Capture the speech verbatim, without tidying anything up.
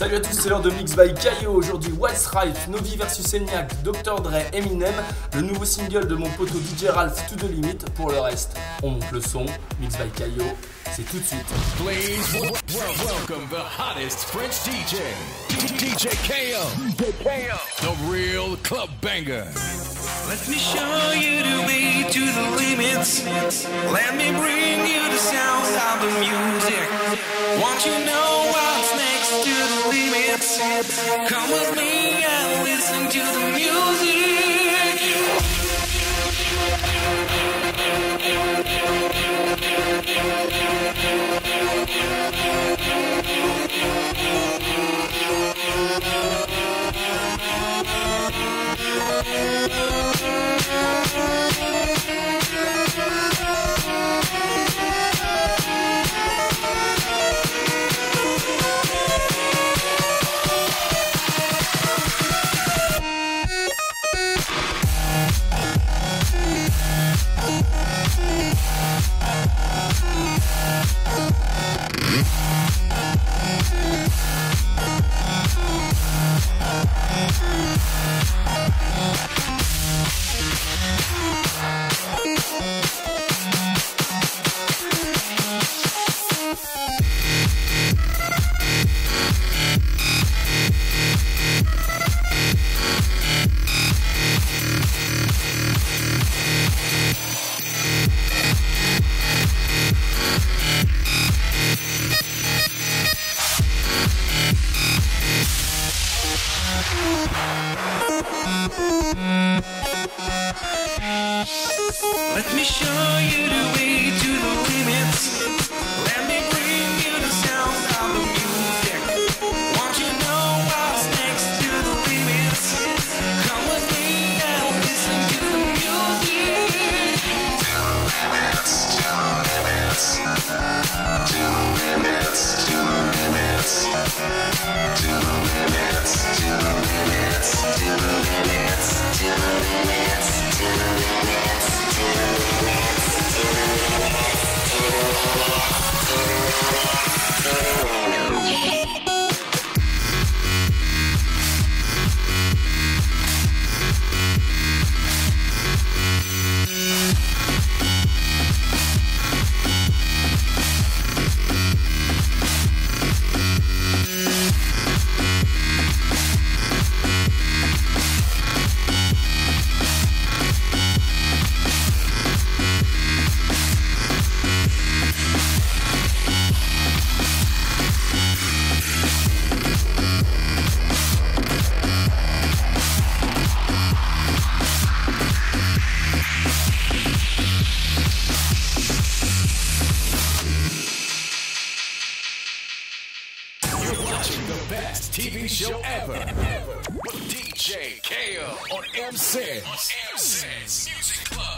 Salut à tous, c'est l'heure de Mix by KAïO. Aujourd'hui, What's Right, Novi versus Eniac, docteur Dre, Eminem, le nouveau single de mon poteau D J Ralph, To The Limit. Pour le reste, on monte le son. Mix by KAïO, c'est tout de suite. Please welcome the hottest French D J, D J KAïO, D J KAïO, the real club banger. Let me show you the way to the limits. Let me bring you the sounds of the music. Want you know what's next to the limits? Come with me and listen to the music. Let me show you the way to the limits. Let me bring you the sounds of the music. Want you know what's next to the limits? Come with me and listen to the music. To the limits, to the limits, to the limits, to the limits, to the limits, to the limits, to the limits, to the limits, to the limits. T V show ever with D J KAïO on M six Music Club.